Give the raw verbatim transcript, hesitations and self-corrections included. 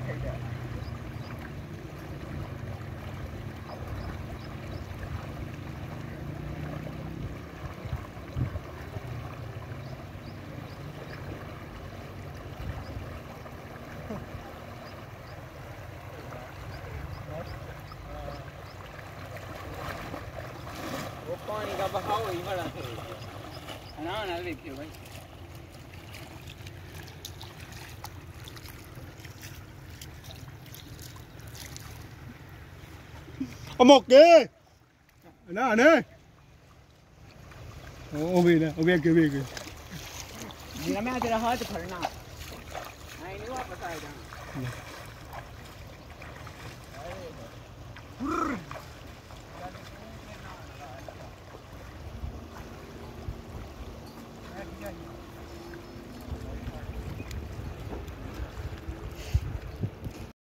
وہ پانی کا بہاؤ ہی بڑا ہے نا نا دیکھیے بھائی موقع نا نا وہ بھی نا وہ بھی اگے بھی اگے میں تیرا ہاتھ پھڑنا نہیں واپس آ جانا